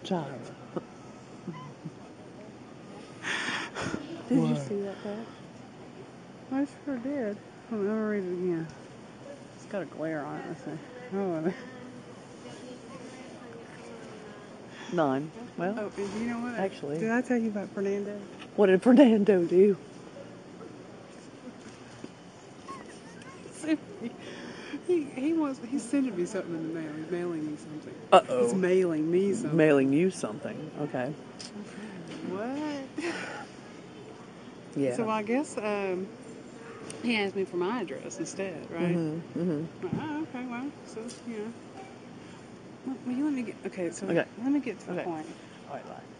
Child. Did What? you see that text? I sure did. Hold on, let me read it again. It's got a glare on it. Let's see. Oh, 9. Well, oh, and you know what? actually. Did I tell you about Fernando? What did Fernando do? He's sending me something in the mail. He's mailing me something. Uh-oh. He's mailing me something. Mailing you something. Okay. What? Yeah. So I guess he asked me for my address instead, right? Mm-hmm. Mm-hmm. Oh, okay, well, so, you know. Well, you let me get, okay, so Okay. let me get to the Okay. point. All right, bye.